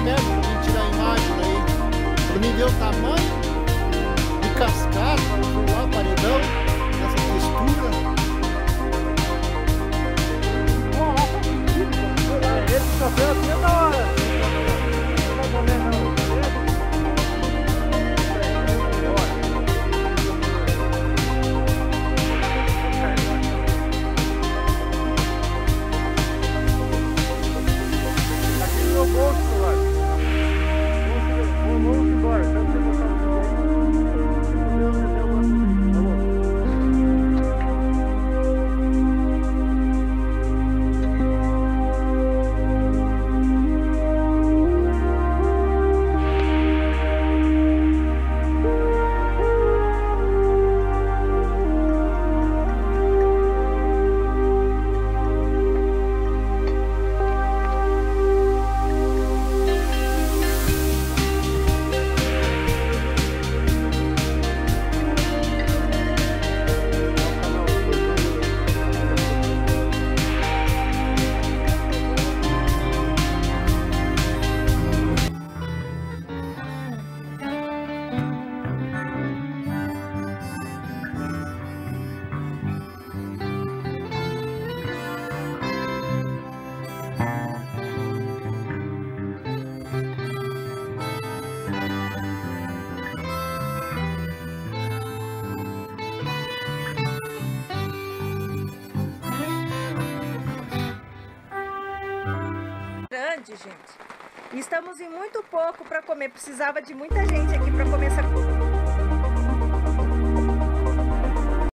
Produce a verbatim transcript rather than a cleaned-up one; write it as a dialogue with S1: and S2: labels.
S1: perto pra mim tirar a imagem daí. Pra mim ver o tamanho de cascata, lá, paredão, essa textura.
S2: Esse troféu aqui é da hora. Aqui no meu bolso, celular. Vamos embora. Quero você botar o
S3: gente. Estamos em muito pouco para comer. Precisava de muita gente aqui para comer essa comida.